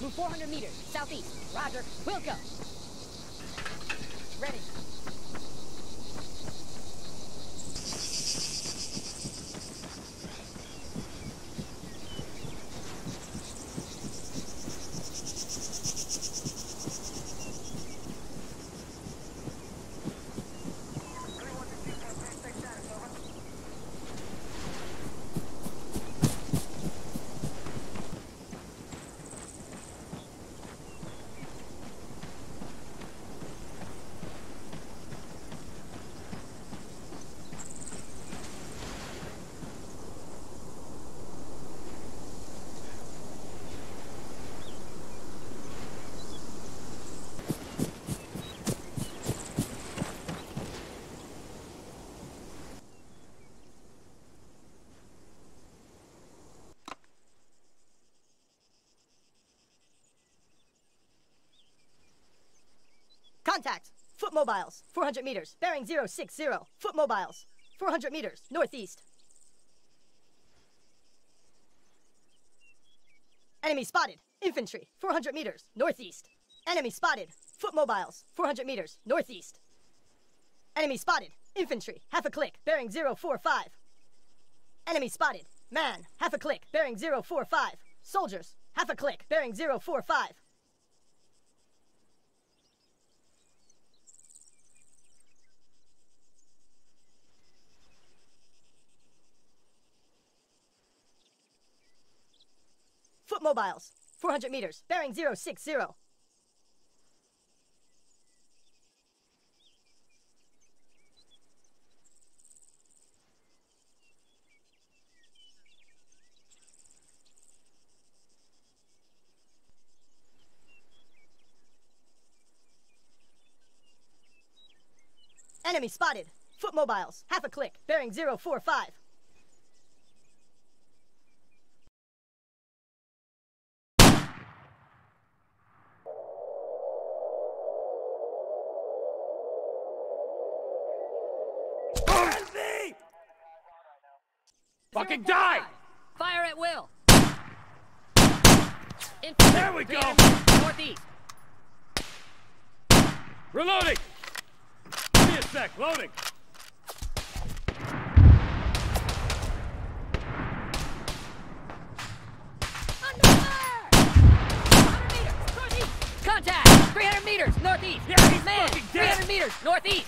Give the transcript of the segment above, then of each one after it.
Move 400 meters, southeast. Roger. We'll go. Ready. Contact! Foot mobiles, 400 meters, bearing 060. Foot mobiles, 400 meters, northeast. Enemy spotted. Infantry, 400 meters, northeast. Enemy spotted. Foot mobiles, 400 meters, northeast. Enemy spotted. Infantry, half a click, bearing 045. Enemy spotted. Man, half a click, bearing 045. Soldiers, half a click, bearing 045. Foot mobiles, 400 meters, bearing 060. Enemy spotted. Foot mobiles, half a click, bearing 045. Fucking die! Fire at will! There we go! Northeast! Reloading! Give me a sec, loading! Under fire! 100 meters, northeast! Contact! 300 meters, northeast! Yeah, he's Man, fucking dead! 300 meters, northeast!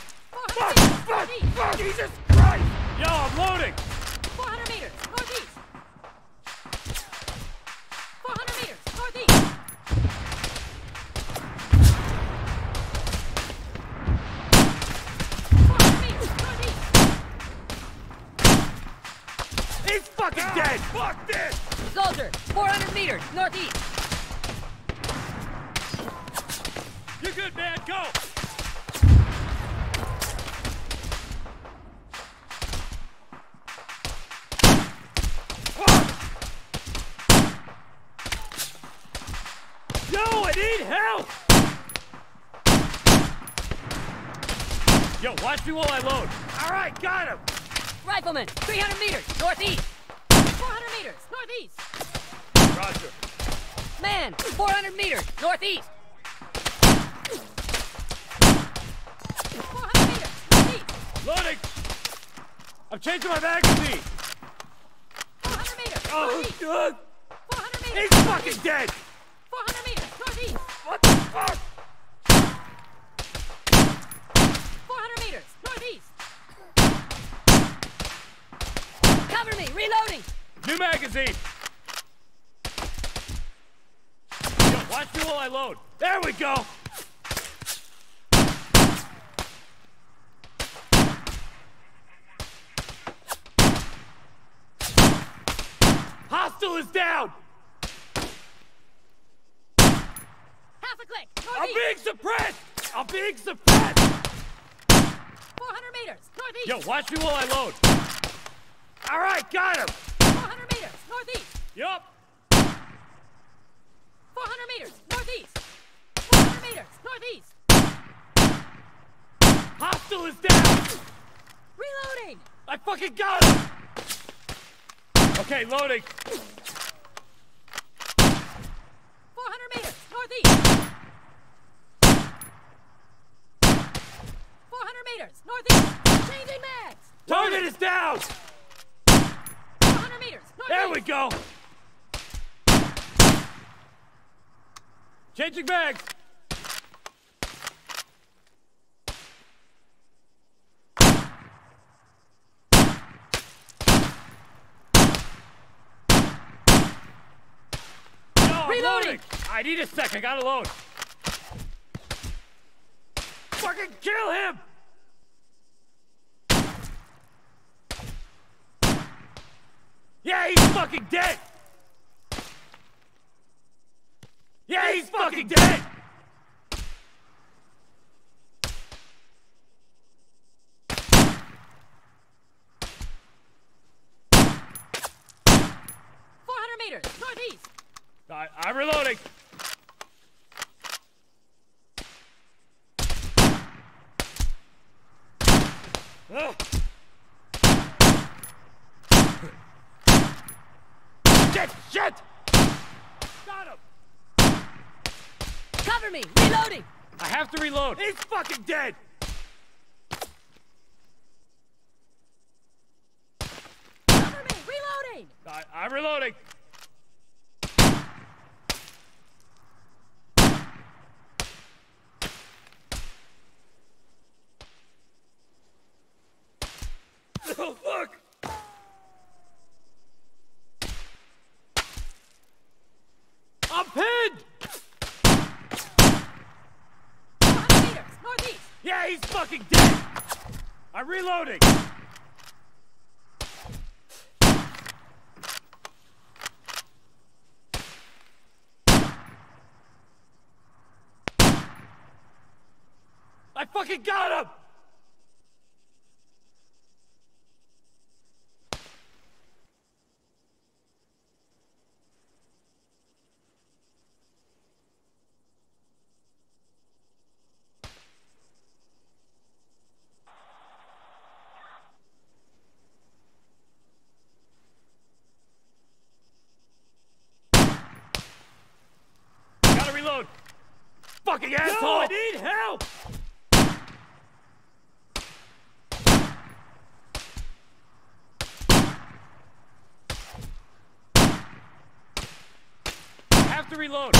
Fuck! Jesus Christ! Yo, I'm loading! 400 meters, northeast! 400 meters, northeast! He's fucking dead! Fuck this! Soldier, 400 meters, northeast! You're good, man, go! Yo, I need help! Yo, watch me while I load. All right, got him! Rifleman, 300 meters, northeast! 400 meters, northeast! Roger. Man, 400 meters, northeast! 400 meters, northeast! Loading! I'm changing my magazine! 400 meters, Oh, northeast! good! 400 meters, He's fucking dead! 400 meters, northeast! What the fuck? 400 meters, northeast! Cover me, reloading! New magazine! Yo, watch me while I load. There we go! Hostile is down! Half a click, I'm northeast! being suppressed! I'm being suppressed! 400 meters, northeast! Yo, watch me while I load. All right, got him! 400 meters, northeast! Yup! 400 meters, northeast! 400 meters, northeast! Hostile is down! Reloading! I fucking got him! Okay, loading. 400 meters, northeast. Changing mags. Target is down! 400 meters, northeast. There we go! Changing bags! Reloading! I need a sec, I gotta load. Fucking kill him! Yeah, he's fucking dead! Yeah, he's fucking dead! Meters, northeast. I'm reloading. Shit! Got him! Cover me! Reloading! I have to reload. He's fucking dead! Cover me! Reloading! I'm reloading. Oh, fuck! I'm pinned! 400 meters, northeast. Yeah, he's fucking dead! I'm reloading! I fucking got him! Gotta reload! Fucking asshole! No, I need help! I have to reload.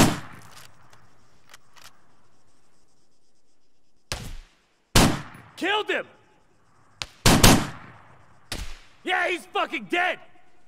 Killed him! Yeah, he's fucking dead!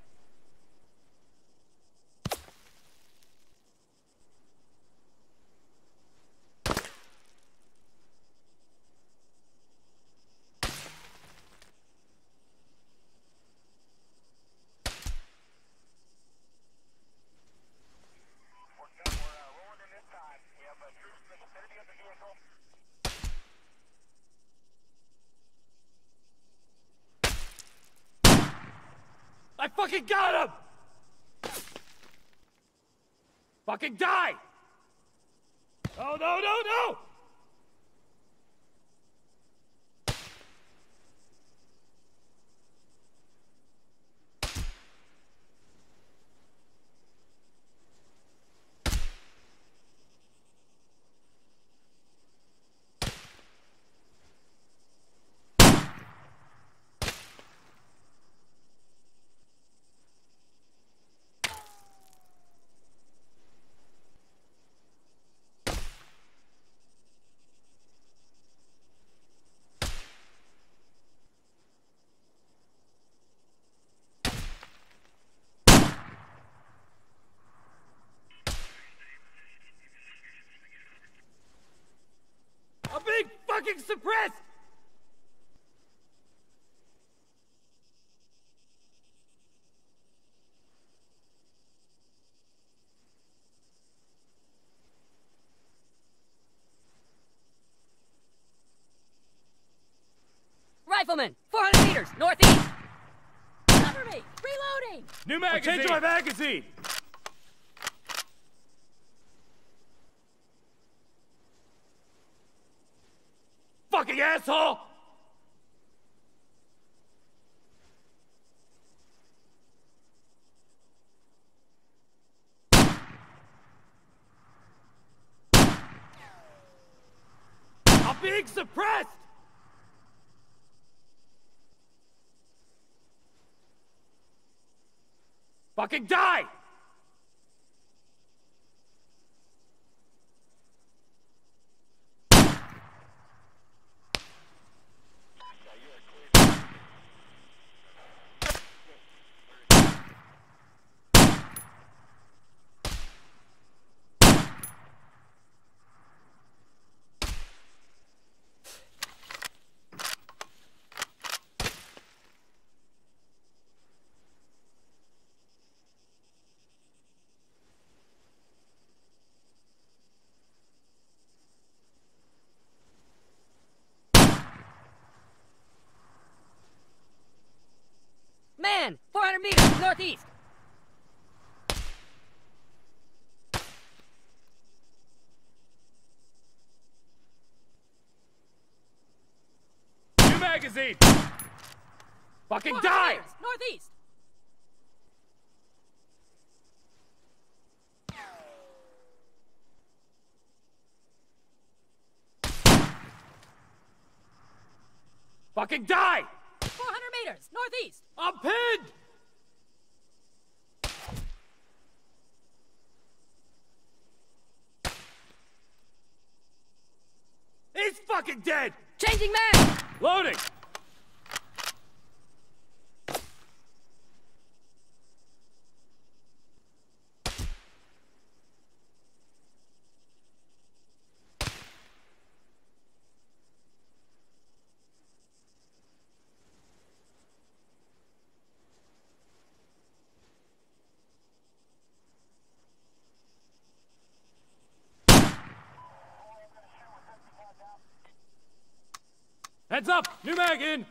I fucking got him! Fucking die! Oh, no, no, no! I'm being fucking suppressed! Rifleman, 400 meters, northeast. Cover me! Reloading! New magazine! Change my magazine! Fucking asshole! I'm being suppressed! Fucking die! Man! 400 meters northeast! New magazine! Fucking 400 die! meters northeast! Fucking die! 400 meters northeast! I'm pinned! He's fucking dead! Changing man! Loading! Heads up! New mag in!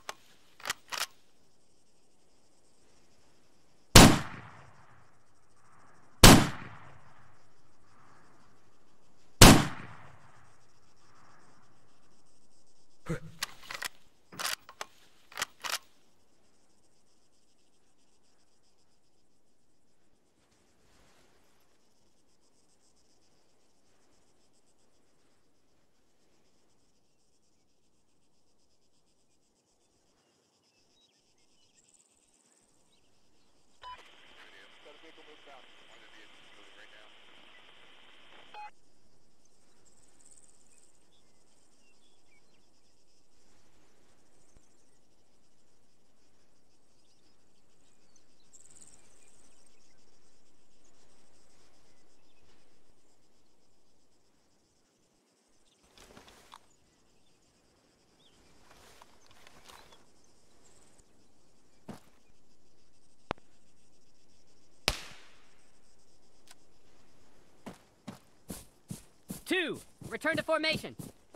Two, return to formation.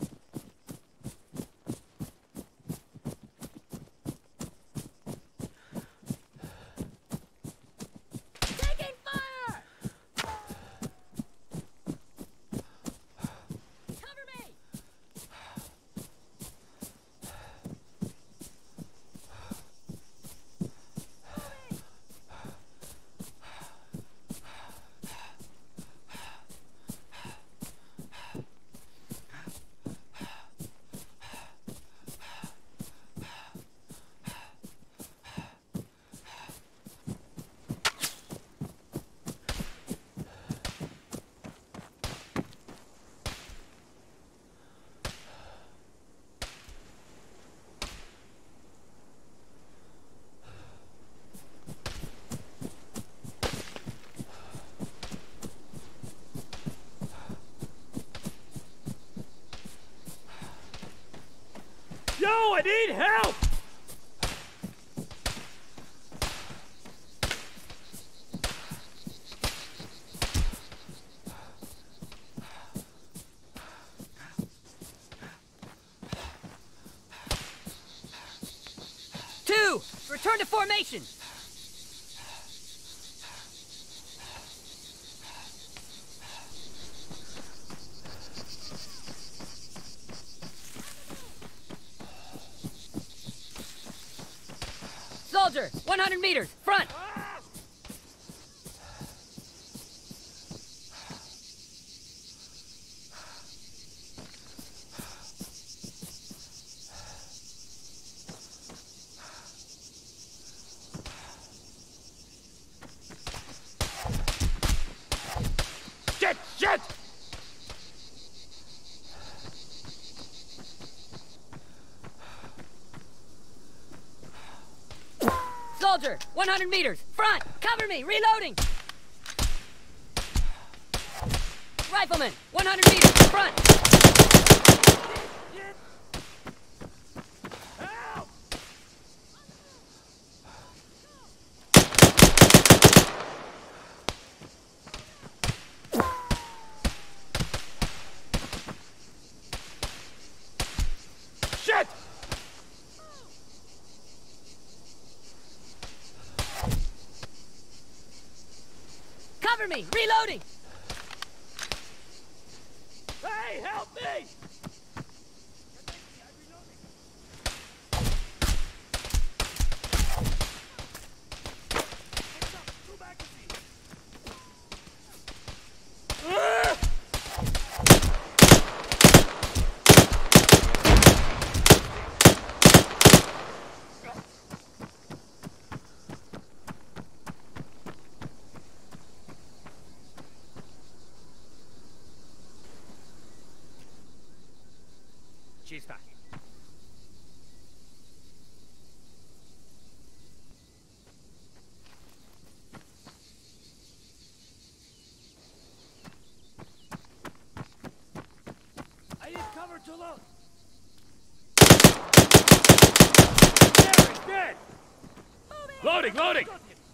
Taking fire! Cover me! Yo, I need help! Two, return to formation. Soldier, 100 meters, front! Soldier, 100 meters, front! Cover me, reloading! Rifleman, 100 meters, front! Help! Shit! Cover me, reloading! Hey, help me! Чисто. I need cover to load. There, he's dead. Loading, loading.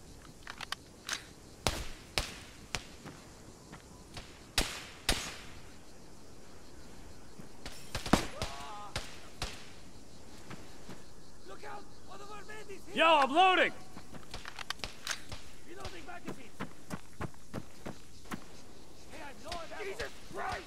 Yo, I'm loading! Reloading magazines! Hey, I'm low on ammo. Jesus Christ!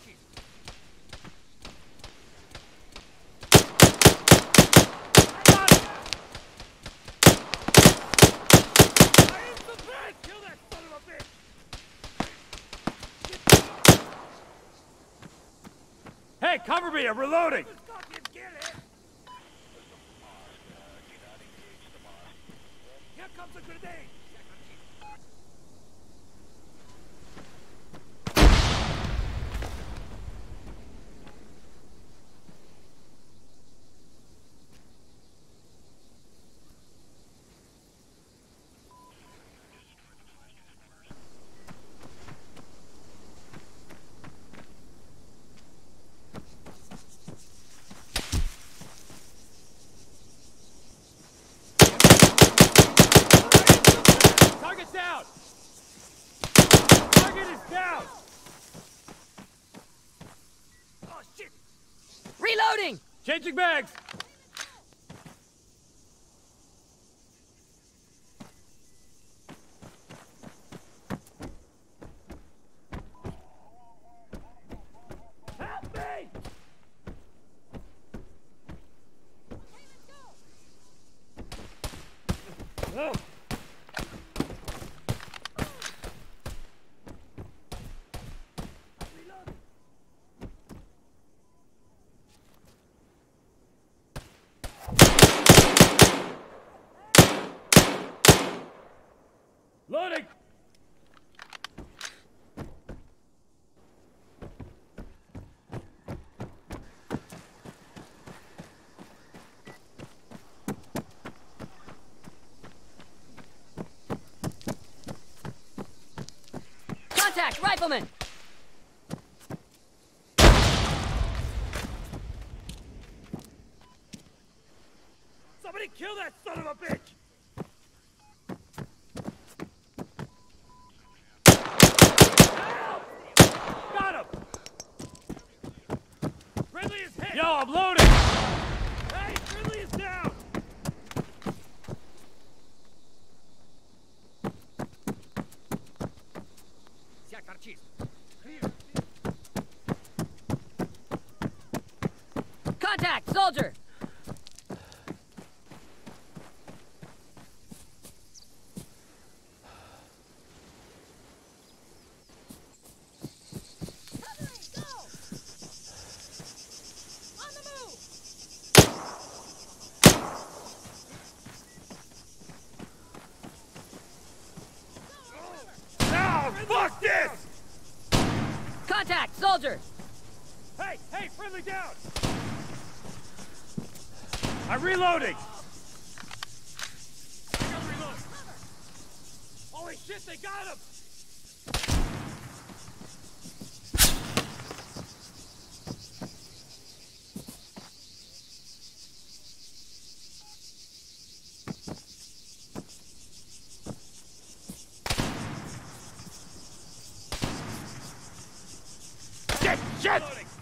I am the best! Kill that son of a bitch! Hey, cover me! I'm reloading! Here comes a grenade! Target's down! Target is down! Oh, shit! Reloading! Changing bags! Help me! Oh. Loading! Contact, rifleman! Somebody kill that son of a bitch! Got him! Friendly is hit! Yo, I'm loading! Hey, friendly is down! Contact, soldier! Fuck this! Contact, soldier! Hey, hey, friendly down! I'm reloading! I gotta reload. Holy shit, they got him! Shit! Shit!